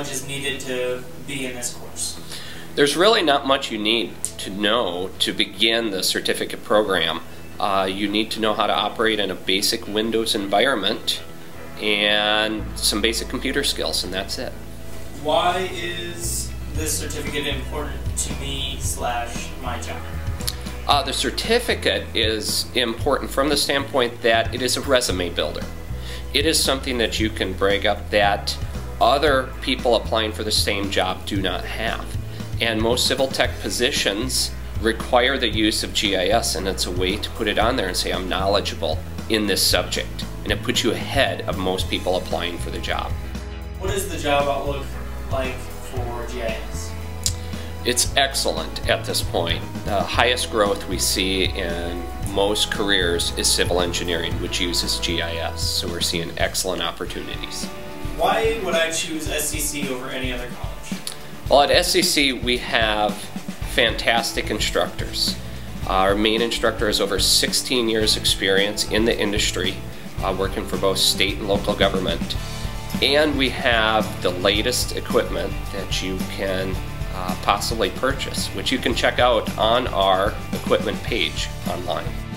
knowledge is needed to be in this course? There's really not much you need to know to begin the certificate program. You need to know how to operate in a basic Windows environment and some basic computer skills, and that's it. Why is this certificate important to me / my job? The certificate is important from the standpoint that it is a resume builder. It is something that you can brag up that other people applying for the same job do not have. And most civil tech positions require the use of GIS, and it's a way to put it on there and say, I'm knowledgeable in this subject. And it puts you ahead of most people applying for the job. What is the job outlook like for GIS? It's excellent at this point. The highest growth we see in most careers is civil engineering, which uses GIS. So we're seeing excellent opportunities. Why would I choose SCC over any other college? Well, at SCC we have fantastic instructors. Our main instructor has over 16 years experience in the industry, working for both state and local government. And we have the latest equipment that you can possibly purchase, which you can check out on our equipment page online.